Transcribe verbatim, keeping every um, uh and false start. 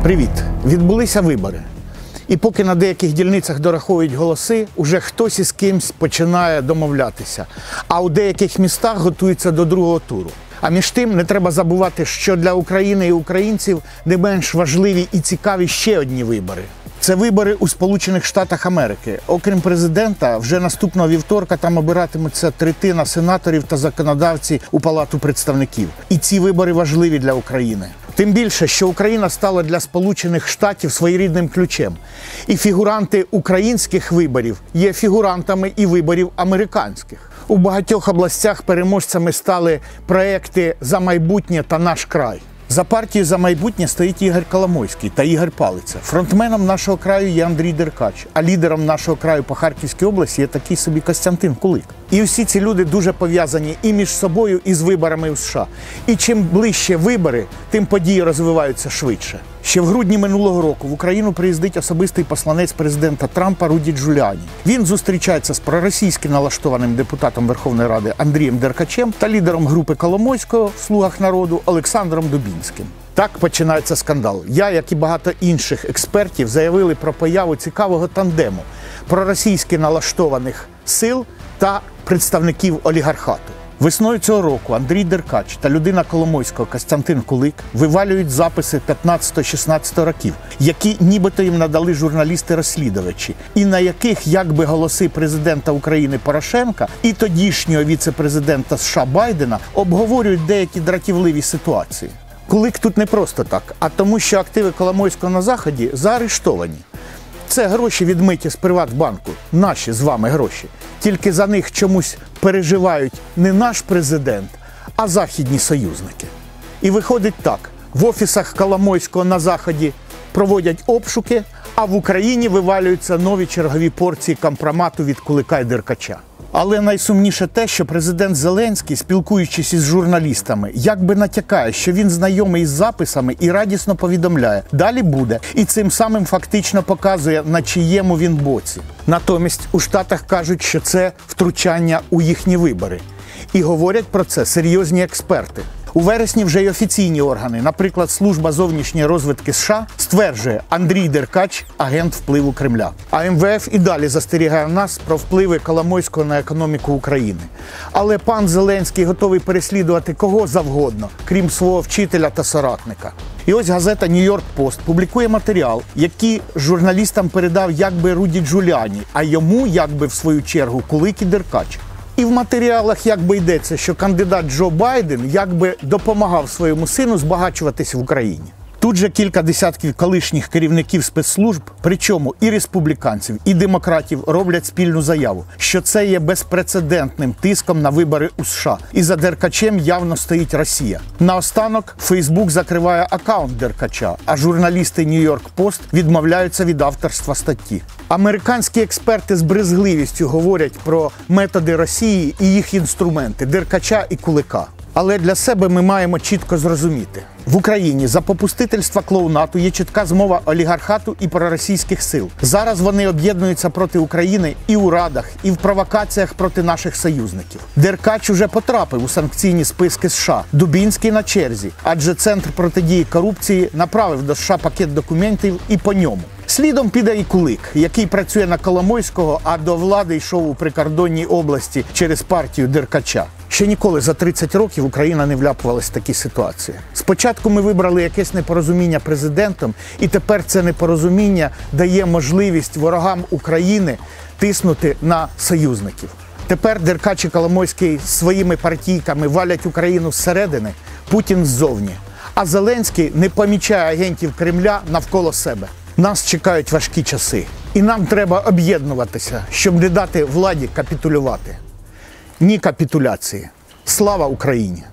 Привіт! Відбулися вибори. І поки на деяких дільницях дораховують голоси, уже хтось із кимсь починає домовлятися. А у деяких містах готуються до другого туру. А між тим не треба забувати, що для України і українців не менш важливі і цікаві ще одні вибори. Це вибори у Сполучених Штатах Америки. Окрім президента, вже наступного вівторка там обиратимуться третина сенаторів та законодавці у Палату представників. І ці вибори важливі для України. Тим більше, що Україна стала для Сполучених Штатів своєрідним ключем. І фігуранти українських виборів є фігурантами і виборів американських. У багатьох областях переможцями стали проекти «За майбутнє» та «Наш край». За партію «За майбутнє» стоїть Ігор Коломойський та Ігор Палиця. Фронтменом «Нашого краю» є Андрій Деркач, а лідером «Нашого краю» по Харківській області є такий собі Костянтин Кулик. І усі ці люди дуже пов'язані і між собою, і з виборами у США. І чим ближче вибори, тим події розвиваються швидше. Ще в грудні минулого року в Україну приїздить особистий посланець президента Трампа Руді Джуліані. Він зустрічається з проросійськи налаштованим депутатом Верховної Ради Андрієм Деркачем та лідером групи Коломойського в «Слугах народу» Олександром Дубінським. Так починається скандал. Я, як і багато інших експертів, заявили про появу цікавого тандему проросійськи налаштованих сил та представників олігархату. Весною цього року Андрій Деркач та людина Коломойського Костянтин Кулик вивалюють записи п'ятнадцятого-шістнадцятого років, які нібито їм надали журналісти-розслідувачі, і на яких якби голоси президента України Порошенка і тодішнього віце-президента США Байдена обговорюють деякі дратівливі ситуації. Кулик тут не просто так, а тому, що активи Коломойського на Заході заарештовані. Це гроші відмиті з Приватбанку, наші з вами гроші. Тільки за них чомусь переживають не наш президент, а західні союзники. І виходить так, в офісах Коломойського на Заході проводять обшуки, а в Україні вивалюються нові чергові порції компромату від Кулика і Деркача. Але найсумніше те, що президент Зеленський, спілкуючись із журналістами, якби натякає, що він знайомий із записами і радісно повідомляє, далі буде, і цим самим фактично показує, на чиєму він боці. Натомість у Штатах кажуть, що це втручання у їхні вибори. І говорять про це серйозні експерти. У вересні вже й офіційні органи, наприклад, Служба зовнішньої розвідки США, стверджує, Андрій Деркач – агент впливу Кремля. А ем ве еф і далі застерігає нас про впливи Коломойського на економіку України. Але пан Зеленський готовий переслідувати кого завгодно, крім свого вчителя та соратника. І ось газета «Нью-Йорк Пост» публікує матеріал, який журналістам передав якби Руді Джуліані, а йому якби в свою чергу Кулик і Деркач. І в матеріалах якби йдеться, що кандидат Джо Байден якби допомагав своєму сину збагачуватись в Україні. Тут же кілька десятків колишніх керівників спецслужб, причому і республіканців, і демократів, роблять спільну заяву, що це є безпрецедентним тиском на вибори у США. І за Деркачем явно стоїть Росія. Наостанок, Фейсбук закриває аккаунт Деркача, а журналісти «Нью-Йорк Пост» відмовляються від авторства статті. Американські експерти з брезгливістю говорять про методи Росії і їх інструменти – Деркача і Кулика. Але для себе ми маємо чітко зрозуміти. В Україні за попустительства клоунату є чітка змова олігархату і проросійських сил. Зараз вони об'єднуються проти України і у радах, і в провокаціях проти наших союзників. Деркач уже потрапив у санкційні списки США, Дубінський на черзі, адже Центр протидії корупції направив до США пакет документів і по ньому. Слідом піде і Кулик, який працює на Коломойського, а до влади йшов у прикордонній області через партію Деркача. Ще ніколи за тридцять років Україна не вляпувалась в такі ситуації. Спочатку ми вибрали якесь непорозуміння президентом, і тепер це непорозуміння дає можливість ворогам України тиснути на союзників. Тепер Деркач і Коломойський своїми партійками валять Україну зсередини, Путін ззовні. А Зеленський не помічає агентів Кремля навколо себе. Нас чекають важкі часи. І нам треба об'єднуватися, щоб не дати владі капітулювати. Ні капітуляції. Слава Україні!